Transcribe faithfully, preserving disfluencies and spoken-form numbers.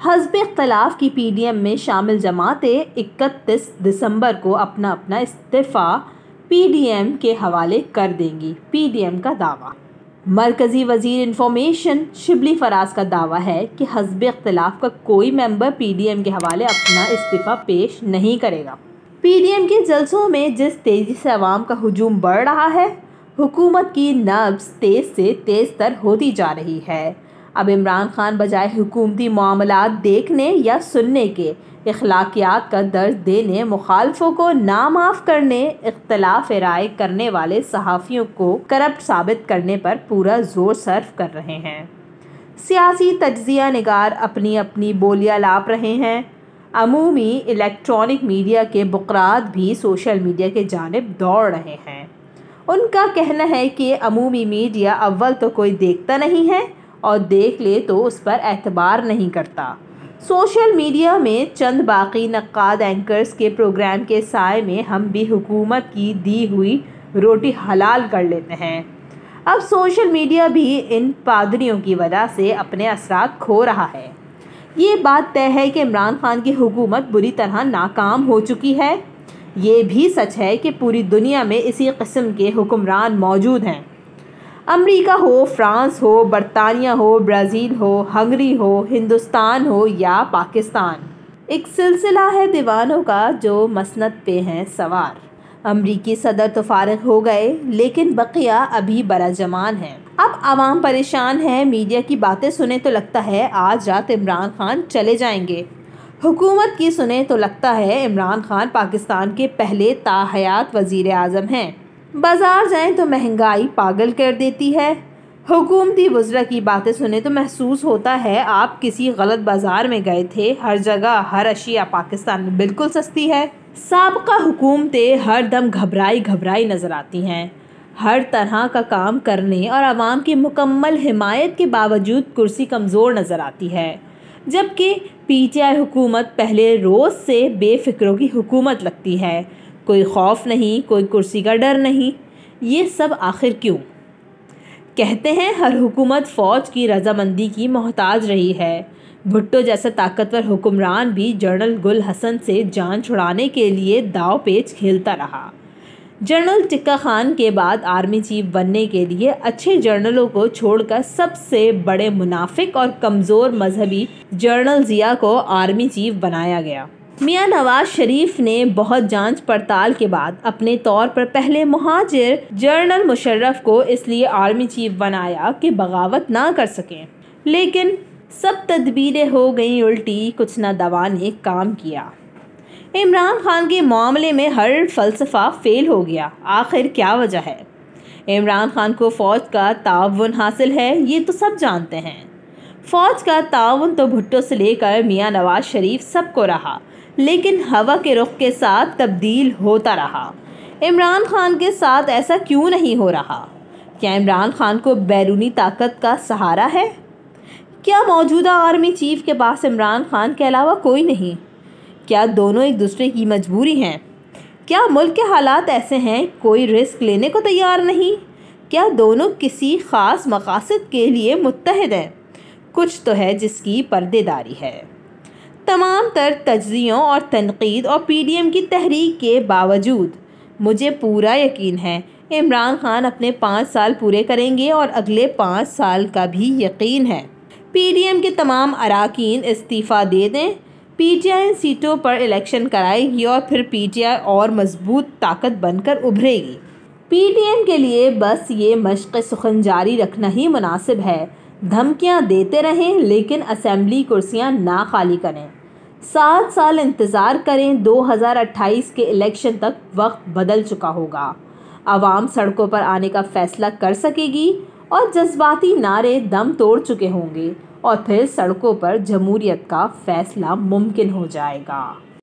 حزب اختلاف کی پی ڈی ایم میں شامل جماعتیں اکتیس دسمبر کو اپنا اپنا استعفیٰ پی ڈی ایم کے حوالے کر دیں گی، پی ڈی ایم کا دعویٰ۔ مرکزی وزیر انفارمیشن شبلی فراز کا دعویٰ ہے کہ حزب اختلاف کا کوئی ممبر پی ڈی ایم کے حوالے اپنا استعفیٰ پیش نہیں کرے گا۔ پی ڈی ایم کے جلسوں میں جس تیزی سے عوام کا ہجوم بڑھ رہا ہے، حکومت کی نبض تیز سے تیز تر ہوتی جا رہی ہے۔ اب عمران خان بجائے حکومتی معاملات دیکھنے یا سننے کے، اخلاقیات کا درس دینے، مخالفوں کو نامعاف کرنے، اختلاف رائے کرنے والے صحافیوں کو کرپٹ ثابت کرنے پر پورا زور صرف کر رہے ہیں۔ سیاسی تجزیہ نگار اپنی اپنی بولیاں لاپ رہے ہیں۔ عمومی الیکٹرانک میڈیا کے بقرات بھی سوشل میڈیا کے جانب دوڑ رہے ہیں۔ ان کا کہنا ہے کہ عمومی میڈیا اول تو کوئی دیکھتا نہیں ہے اور دیکھ لے تو اس پر اعتبار نہیں کرتا۔ سوشل میڈیا میں چند باقی نقاد اینکرز کے پروگرام کے سائے میں ہم بھی حکومت کی دی ہوئی روٹی حلال کر لیتے ہیں۔ اب سوشل میڈیا بھی ان پادریوں کی وجہ سے اپنے اثرات کھو رہا ہے۔ یہ بات طے ہے کہ عمران خان کی حکومت بری طرح ناکام ہو چکی ہے۔ یہ بھی سچ ہے کہ پوری دنیا میں اسی قسم کے حکمران موجود ہیں۔ امریکہ ہو، فرانس ہو، برطانیہ ہو، برازیل ہو، ہنگری ہو، ہندوستان ہو یا پاکستان۔ ایک سلسلہ ہے دیوانوں کا جو مسند پہ ہیں سوار۔ امریکی صدر تو فارغ ہو گئے لیکن بقیہ ابھی براجمان ہیں۔ اب عوام پریشان ہے، میڈیا کی باتیں سنیں تو لگتا ہے آج رات عمران خان چلے جائیں گے۔ حکومت کی سنیں تو لگتا ہے عمران خان پاکستان کے پہلے تاحیات وزیر اعظم ہیں۔ بازار جائیں تو مہنگائی پاگل کر دیتی ہے۔ حکومتی وزراء کی باتیں سنیں تو محسوس ہوتا ہے آپ کسی غلط بازار میں گئے تھے۔ ہر جگہ ہر اشیاء پاکستان میں بالکل سستی ہے۔ سابقہ حکومتیں ہر دم گھبرائی گھبرائی نظر آتی ہیں، ہر طرح کا کام کرنے اور عوام کی مکمل حمایت کے باوجود کرسی کمزور نظر آتی ہے، جبکہ پی ٹی آئی حکومت پہلے روز سے بے فکروں کی حکومت لگتی ہے۔ کوئی خوف نہیں، کوئی کرسی کا ڈر نہیں۔ یہ سب آخر کیوں؟ کہتے ہیں ہر حکومت فوج کی رضامندی کی محتاج رہی ہے۔ بھٹو جیسا طاقتور حکمران بھی جنرل گل حسن سے جان چھڑانے کے لیے داؤ پیچ کھیلتا رہا۔ جنرل ٹکا خان کے بعد آرمی چیف بننے کے لیے اچھے جنرلوں کو چھوڑ کر سب سے بڑے منافق اور کمزور مذہبی جنرل ضیاء کو آرمی چیف بنایا گیا۔ میاں نواز شریف نے بہت جانچ پڑتال کے بعد اپنے طور پر پہلے مہاجر جنرل مشرف کو اس لیے آرمی چیف بنایا کہ بغاوت نہ کر سکیں، لیکن سب تدبیریں ہو گئیں الٹی، کچھ نہ دوا نے کام کیا۔ عمران خان کے معاملے میں ہر فلسفہ فیل ہو گیا۔ آخر کیا وجہ ہے؟ عمران خان کو فوج کا تعاون حاصل ہے، یہ تو سب جانتے ہیں۔ فوج کا تعاون تو بھٹو سے لے کر میاں نواز شریف سب کو رہا، لیکن ہوا کے رخ کے ساتھ تبدیل ہوتا رہا۔ عمران خان کے ساتھ ایسا کیوں نہیں ہو رہا؟ کیا عمران خان کو بیرونی طاقت کا سہارا ہے؟ کیا موجودہ آرمی چیف کے پاس عمران خان کے علاوہ کوئی نہیں؟ کیا دونوں ایک دوسرے کی مجبوری ہیں؟ کیا ملک کے حالات ایسے ہیں کوئی رسک لینے کو تیار نہیں؟ کیا دونوں کسی خاص مقاصد کے لیے متحد ہیں؟ کچھ تو ہے جس کی پردے داری ہے۔ تمام تر تجزیوں اور تنقید اور پی ڈی ایم کی تحریک کے باوجود مجھے پورا یقین ہے عمران خان اپنے پانچ سال پورے کریں گے، اور اگلے پانچ سال کا بھی یقین ہے پی ڈی ایم کے تمام اراکین استعفیٰ دے دیں، پی ٹی آئی سیٹوں پر الیکشن کرائے گی اور پھر پی ٹی آئی اور مضبوط طاقت بن کر ابھرے گی۔ پی ٹی ایم کے لیے بس یہ مشق سخن جاری رکھنا ہی مناسب ہے۔ دھمکیاں دیتے رہیں لیکن اسمبلی کرسیاں نہ خالی کریں۔ سات سال انتظار کریں، دو ہزار اٹھائیس کے الیکشن تک وقت بدل چکا ہوگا۔ عوام سڑکوں پر آنے کا فیصلہ کر سکے گی اور جذباتی نعرے دم توڑ چکے ہوں گے، اور پھر سڑکوں پر جمہوریت کا فیصلہ ممکن ہو جائے گا۔